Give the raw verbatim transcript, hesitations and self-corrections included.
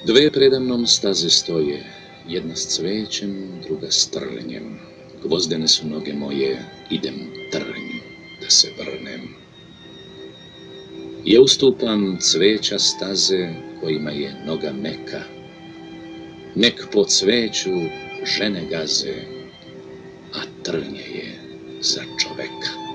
Dve predamnom staze stoje, jedna s cvećem, druga s trnjem. Gvozdene su noge moje, idem trnju da se vrnem. Ja ustupam cveća staze kojima je noga meka. Nek po cveću žene gaze, a trnje je za čoveka.